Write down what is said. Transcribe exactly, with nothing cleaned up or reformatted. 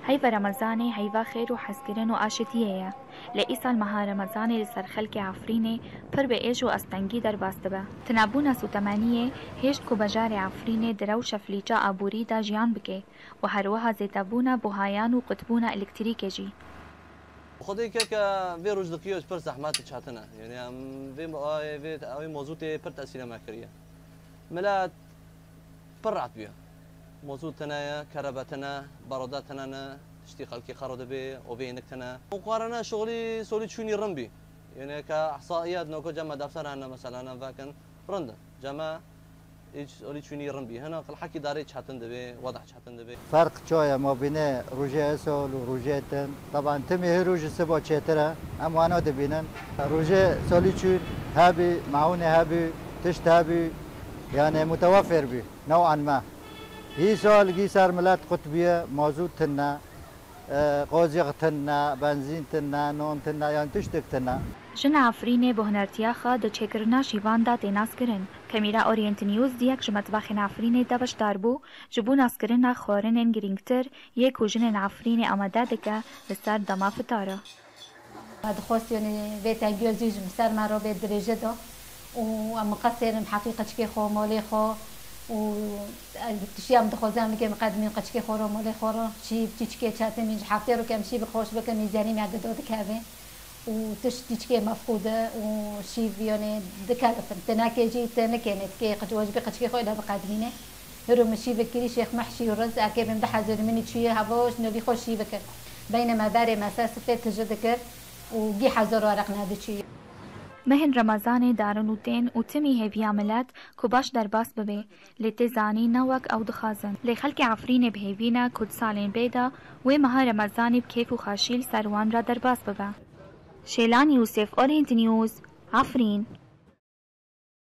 هيفا رمضاني هيفا خير و حزگرن و آشتیه لئیسا المها رمضاني لسر خلق عفرینه پر به ایج و استنگی در باستبه تنابونا سو تمانیه هشت کو بجار عفرینه درو شفلیجا آبوری دا جیان بکه و هروها زیتابونا بوهایان و قطبونا الکتریکه جی خودی که که وی روز دقیقه پر زحمت چاتنه یعنی ام وی آی وی آی موضوع ته پر تاثیر ما کریه ملات پر عطبیه موضوع تنا كربتنا بروداتنا تشتي خلقي خرود به وبينكتنا مقارنه شغلي سولي تشوني رمبي يعني كاحصائيات نوكو جمع دفتر انا مثلا انا فاكن رندا جمع ايش سولي تشوني رمبي هنا الحكي داري تشاتن دبي وضع تشاتن دبي فرق شويه ما بين روجي اسول وروجيتن طبعا تمي هي روج سبو تشترا ام وانا دبينن روجي سولي تشون هابي معونه هابي تشت هابي يعني متوفر بي نوعا ما هي سؤال جي صار ملات قطبية موجود تنا قوزيغ تنا بنزين تنا نون تنا يعني تشتك تنا جن عفرینه بهنرتیاخا د چکرنا شیوان دا تیناس کرن کمیرا اورینت نیوز دیک جمتباخ عفرینه دا باش داربو جبو ناس کرنا خورن گرینگتر یک و جن عفرینه آماده دکه لسر دما فتاره هاد خوست يعني بيت عجوز يجي مسار مرة بيت درجة ده ومقصر حقيقة كي خو مالي خو و تشيام دخوزام میگه مقدمی قچکی خورم مال خورم شی تیچکی چاته میج هفته رو کم شی بخوش بکم میزنی میاد داد کاوه و تش تیچکی مفقوده و شی بیانه دکالفن تناکه جی تنکنت که قجواج بقچکی خو الا بقدمینه هرو مشي بكري شيخ محشي ورز اكيد من حزر مني تشي هبوش نبي خوشي بك بينما داري مساس تجدكر وجي حزر ورقنا دشي مهن رمضان دارن و تین و تمی هیوی عملات کو باش در باس ببه لیتی زانی نوک او دخازن لی خلق عفرین بهیوینا کد سالین بیدا و مها رمضان بکیف و خاشیل سروان را در باس ببه شیلان یوسف اورینت نیوز عفرین